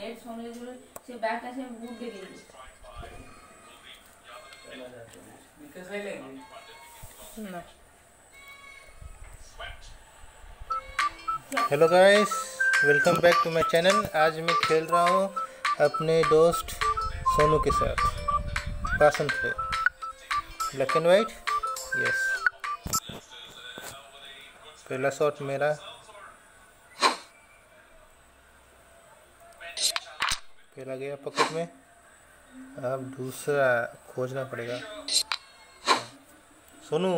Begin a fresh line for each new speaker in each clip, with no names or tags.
Net सोने जो से बैक से बूट दे दी कैसे लेंगे ना।
Hello guys, welcome back to my channel. आज मैं खेल रहा हूँ अपने दोस्त सोनू के साथ pass and play black and white. Yes, पहला शॉट मेरा, पहला गया पॉकेट में। अब दूसरा खोजना पड़ेगा। सोनू,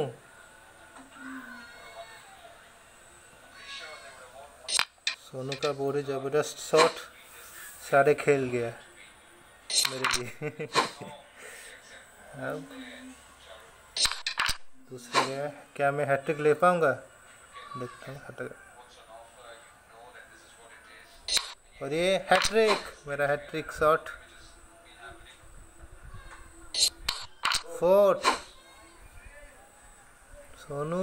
सोनू का बहुत ज़बरदस्त शॉट, सारे खेल गया मेरे लिए। अब दूसरा गया, क्या मैं हैट्रिक ले पाऊंगा? देखते हैं। हट गया और ये हैट्रिक, मेरा hattrick shot. Fourth, Sonu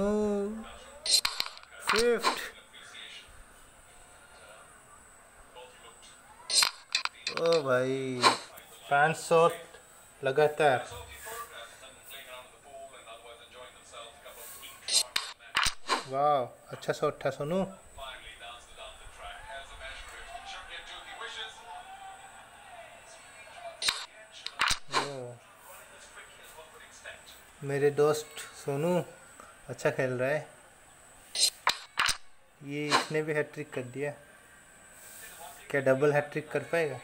fifth. ओ भाई, 5 शॉट लगातार। वाह, अच्छा शॉट था सोनू। मेरे दोस्त सोनू अच्छा खेल रहा है। ये इसने भी हैट्रिक कर दिया, क्या डबल हैट्रिक कर पाएगा?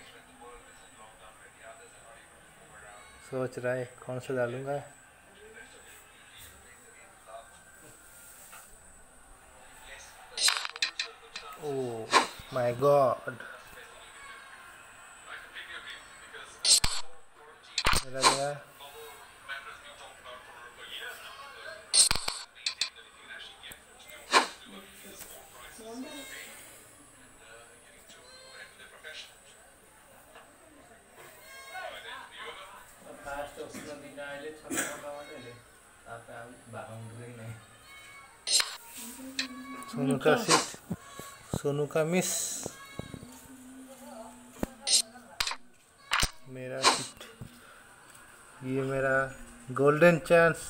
सोच रहा है कौन सा डालूंगा। ओह माय गॉड, मेरा गया। सोनू का सिट, सोनू का मिस, मेरा सिट। ये मेरा गोल्डन चांस।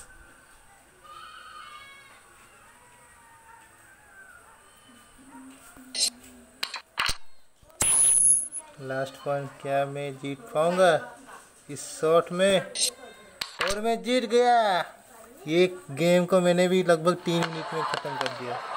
लास्ट पॉइंट, क्या मैं जीत पाऊंगा इस शॉट में? और मैं जीत गया। ये गेम को मैंने भी लगभग 3 मिनट में ख़त्म कर दिया।